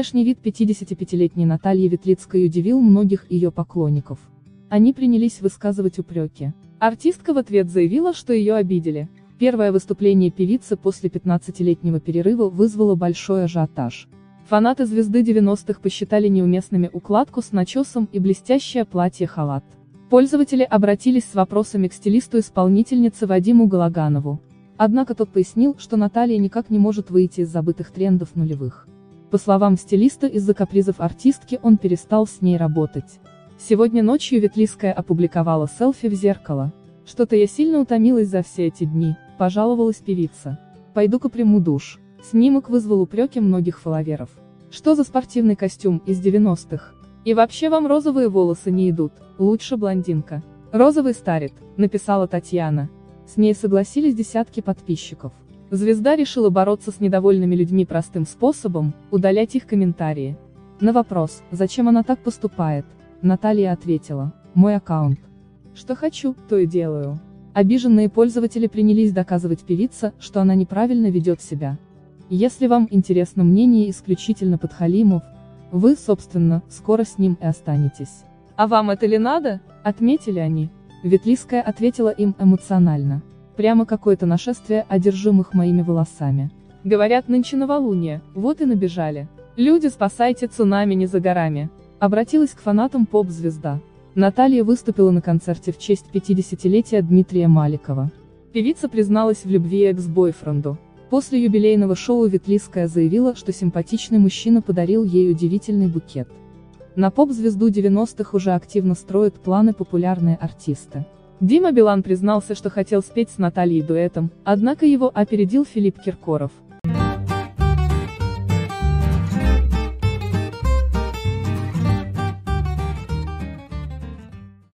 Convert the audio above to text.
Внешний вид 55-летней Натальи Ветлицкой удивил многих ее поклонников. Они принялись высказывать упреки. Артистка в ответ заявила, что ее обидели. Первое выступление певицы после 15-летнего перерыва вызвало большой ажиотаж. Фанаты звезды 90-х посчитали неуместными укладку с начесом и блестящее платье-халат. Пользователи обратились с вопросами к стилисту-исполнительнице Вадиму Галаганову. Однако тот пояснил, что Наталья никак не может выйти из забытых трендов нулевых. По словам стилиста, из-за капризов артистки он перестал с ней работать. Сегодня ночью Ветлицкая опубликовала селфи в зеркало. «Что-то я сильно утомилась за все эти дни», – пожаловалась певица. «Пойду-ка приму душ». Снимок вызвал упреки многих фолловеров. «Что за спортивный костюм из 90-х? И вообще вам розовые волосы не идут, лучше блондинка. Розовый старит», – написала Татьяна. С ней согласились десятки подписчиков. Звезда решила бороться с недовольными людьми простым способом – удалять их комментарии. На вопрос, зачем она так поступает, Наталья ответила: «Мой аккаунт. Что хочу, то и делаю». Обиженные пользователи принялись доказывать певице, что она неправильно ведет себя. Если вам интересно мнение исключительно подхалимов, вы, собственно, скоро с ним и останетесь. «А вам это ли надо?» – отметили они. Ветлицкая ответила им эмоционально. «Прямо какое-то нашествие одержимых моими волосами. Говорят, нынче новолуние, вот и набежали. Люди, спасайте, цунами не за горами». Обратилась к фанатам поп-звезда. Наталья выступила на концерте в честь 50-летия Дмитрия Маликова. Певица призналась в любви экс-бойфренду. После юбилейного шоу Ветлицкая заявила, что симпатичный мужчина подарил ей удивительный букет. На поп-звезду 90-х уже активно строят планы популярные артисты. Дима Билан признался, что хотел спеть с Натальей дуэтом, однако его опередил Филипп Киркоров.